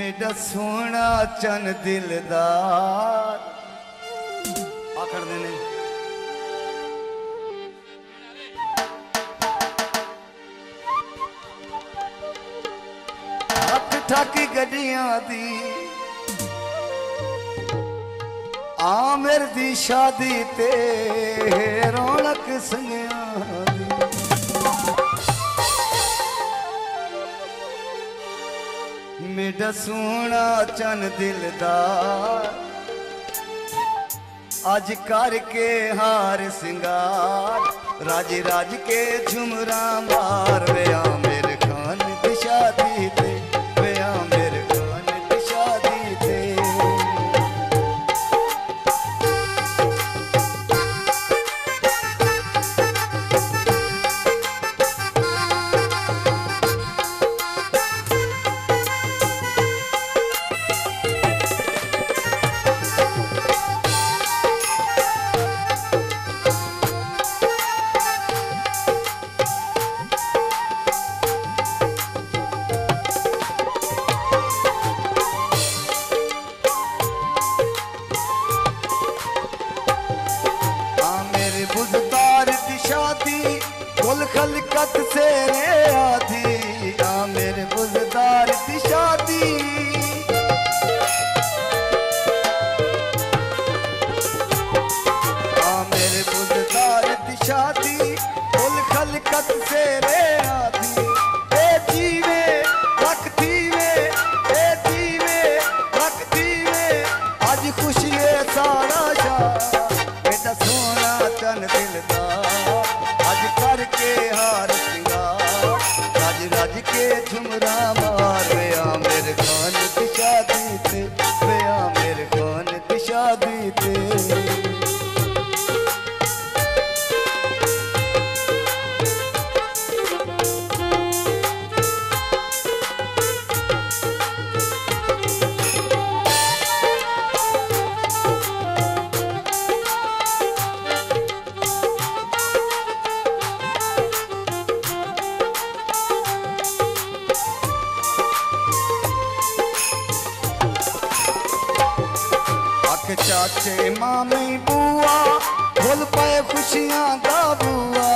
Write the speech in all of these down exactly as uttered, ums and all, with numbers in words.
मेरा सोना चन दिलदार आखड़ देने हथ ठक गड्डियां दी आमिर दी शादी ते रौनक संगिया दी मेरा सोना चन दिलदार आज करके हार सिंगार राज राज के झुमरा मार वे मेरे खान दी शादी ते वे मेरे खान दी शादी ते खलकत से रे आधी आ मेरे बुजदार की शादी आ मेरे बुजदार की शादी कुल खलकत से रे आधी ए जीवे रखती वे ए जीवे रखती वे आज खुशी है सारा शाह बेटा सोना चन दिलदार आज करके हार सिंगार राज राज के झुमरा मार वे मेरे खान की शादी ते वे मेरे खान की शादी ते चाचे मामे बुआ भूल पाए खुशियां दा बुआ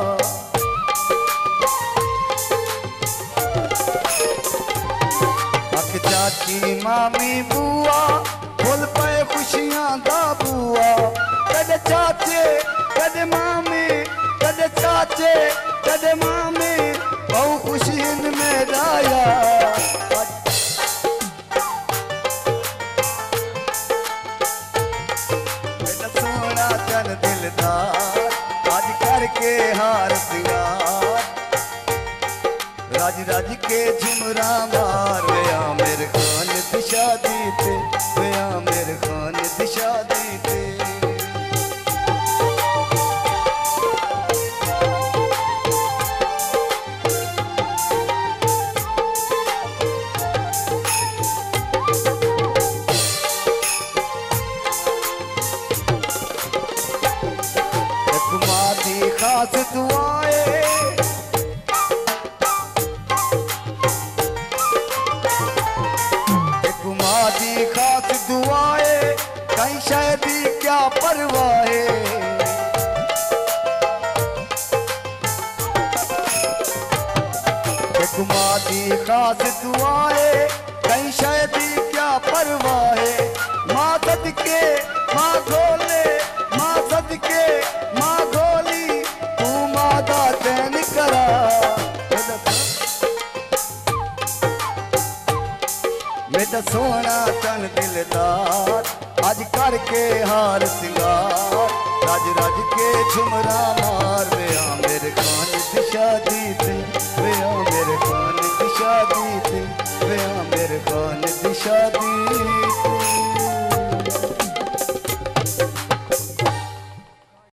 अख चाची मामी बुआ भूल पाए खुशियां दा बुआ कदे चाचे कदे मामे कदे चाचे कदे मामे बहु खुशी में राया आज करके हार सिंगार राज राज के झुमरा मार वे मेरे खान दी शादी ते वे मेरे खान दी शादी ते खास दुआए कुमारी खास दुआए कहीं शायदी क्या परवाहे कुमारी खास दुआए कहीं शायदी क्या परवाहे माँ सदके माँ गोले माँ सदके माँ गोली करा मेरा सोना चन दिलदार आज करके हार सिंगार राज राज के झुमरा मार वे मेरे खान की शादी ते वे मेरे खान